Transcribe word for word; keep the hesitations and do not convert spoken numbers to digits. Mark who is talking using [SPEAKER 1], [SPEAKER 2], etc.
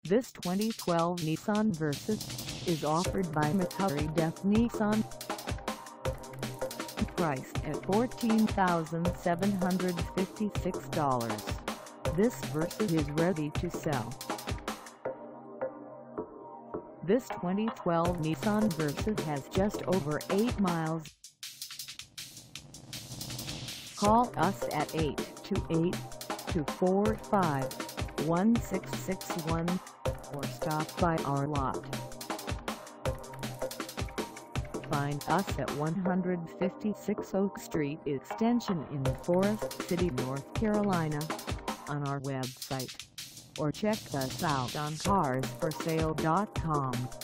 [SPEAKER 1] This twenty twelve Nissan Versa is offered by MCCURRY Nissan. Priced at fourteen thousand seven hundred fifty-six dollars, this Versa is ready to sell. This twenty twelve Nissan Versa has just over eight miles. Call us at eight two eight, two four five, one six six one or stop by our lot. Find us at one fifty-six Oak Street Extension in Forest City, North Carolina, on our website, or check us out on cars for sale dot com.